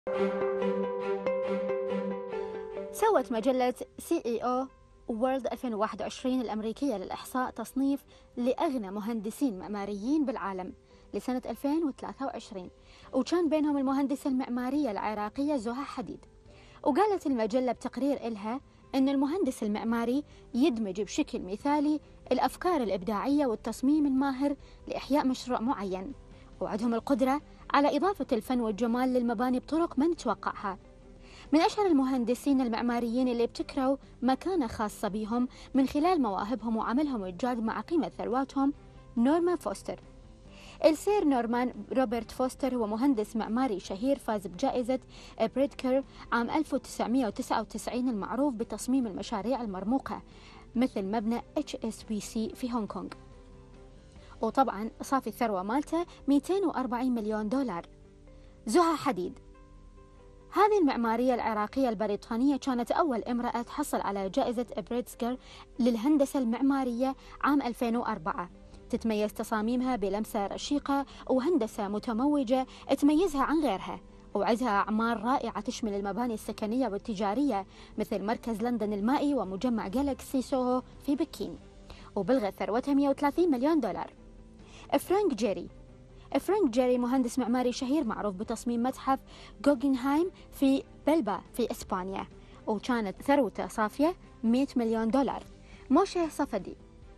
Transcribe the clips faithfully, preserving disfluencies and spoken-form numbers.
سوت مجلة سي إي أو وورلد ألفين وواحد وعشرين الأمريكية للإحصاء تصنيف لأغنى مهندسين معماريين بالعالم لسنة ألفين وثلاثة وعشرين، وكان بينهم المهندسة المعمارية العراقية زها حديد. وقالت المجلة بتقرير إلها أن المهندس المعماري يدمج بشكل مثالي الأفكار الإبداعية والتصميم الماهر لإحياء مشروع معين، وعندهم القدرة على إضافة الفن والجمال للمباني بطرق ما نتوقعها. من أشهر المهندسين المعماريين اللي ابتكروا مكانة خاصة بهم من خلال مواهبهم وعملهم الجاد مع قيمة ثرواتهم نورمان فوستر. السير نورمان روبرت فوستر هو مهندس معماري شهير فاز بجائزة بريدكر عام ألف وتسعمئة وتسعة وتسعين المعروف بتصميم المشاريع المرموقة مثل مبنى إتش إس بي سي في هونغ كونغ، وطبعا صافي الثروة مالته مئتين وأربعين مليون دولار. زها حديد هذه المعمارية العراقية البريطانية كانت أول امرأة تحصل على جائزة بريتزكر للهندسة المعمارية عام ألفين وأربعة. تتميز تصاميمها بلمسة رشيقة وهندسة متموجة تميزها عن غيرها، وعندها أعمار رائعة تشمل المباني السكنية والتجارية مثل مركز لندن المائي ومجمع جالكسي سوهو في بكين، وبلغت ثروتها مئة وثلاثين مليون دولار. فرانك جيري فرانك جيري مهندس معماري شهير معروف بتصميم متحف غوغنهايم في بلبا في إسبانيا، وكانت ثروته صافية مئة مليون دولار. موشيه صفدي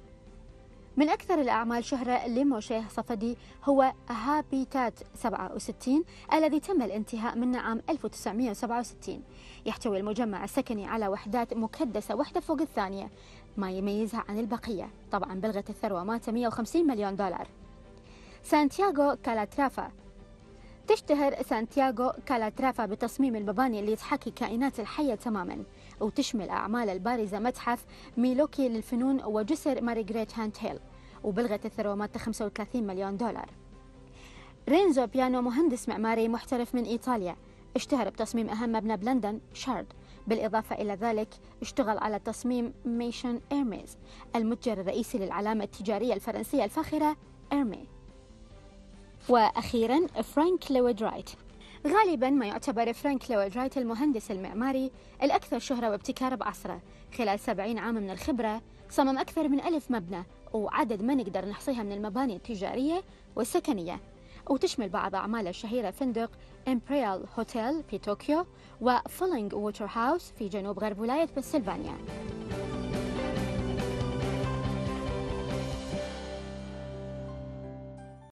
من أكثر الأعمال شهرة لموشيه صفدي هو هابيتات سبعة وستين الذي تم الانتهاء منه عام ألف وتسعمئة وسبعة وستين. يحتوي المجمع السكني على وحدات مكدسة واحدة فوق الثانية، ما يميزها عن البقية. طبعا بلغت الثروة مالته مئة وخمسين مليون دولار. سانتياغو كالاترافا تشتهر سانتياغو كالاترافا بتصميم المباني اللي تحكي كائنات الحية تماما، وتشمل أعمال البارزة متحف ميلوكي للفنون وجسر ماريغريت هانت هيل، وبلغت الثروة مالته خمسة وثلاثين مليون دولار. رينزو بيانو مهندس معماري محترف من إيطاليا، اشتهر بتصميم أهم مبنى بلندن شارد، بالإضافة إلى ذلك اشتغل على تصميم ميشن إيرميز المتجر الرئيسي للعلامة التجارية الفرنسية الفاخرة إيرمي. وأخيراً فرانك لويد رايت. غالباً ما يعتبر فرانك لويد رايت المهندس المعماري الأكثر شهرة وابتكار بعصره. خلال سبعين عام من الخبرة صمم أكثر من ألف مبنى، وعدد ما نقدر نحصيها من المباني التجارية والسكنية، وتشمل بعض أعماله الشهيرة فندق إمبريال هوتيل في طوكيو وفولينغ ووتر هاوس في جنوب غرب ولاية بنسلفانيا.